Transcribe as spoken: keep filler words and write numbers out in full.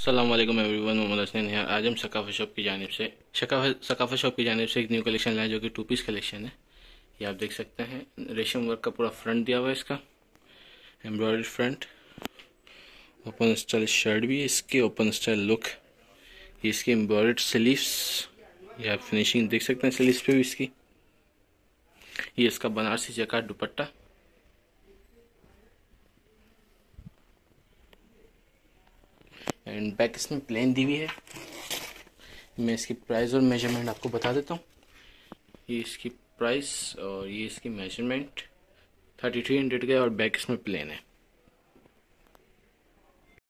अस्सलाम वालेकुम एवरीवन, मोहम्मद हसन है। आज हम सकाफा शॉप की जानिब से सकाफा सकाफा शॉप की जानिब से एक न्यू कलेक्शन लाए जो कि टू पीस कलेक्शन है। ये आप देख सकते हैं, रेशम वर्क का पूरा फ्रंट दिया हुआ है, इसका embroidery front, open style shirt भी है इसकी, ओपन स्टाइल लुक। ये इसकी एम्ब्रॉयडर्ड स्लीव्स, ये आप फिनिशिंग देख सकते हैं स्लीव्स पे भी इसकी। ये इसका Banarasi jacquard dupatta, and back इसमें प्लेन दी हुई है। मैं इसकी प्राइस और मेजरमेंट आपको बता देता हूँ। ये इसकी प्राइस और ये इसकी मेजरमेंट थर्टी थ्री हंड्रेड का है और बैक इसमें प्लेन है।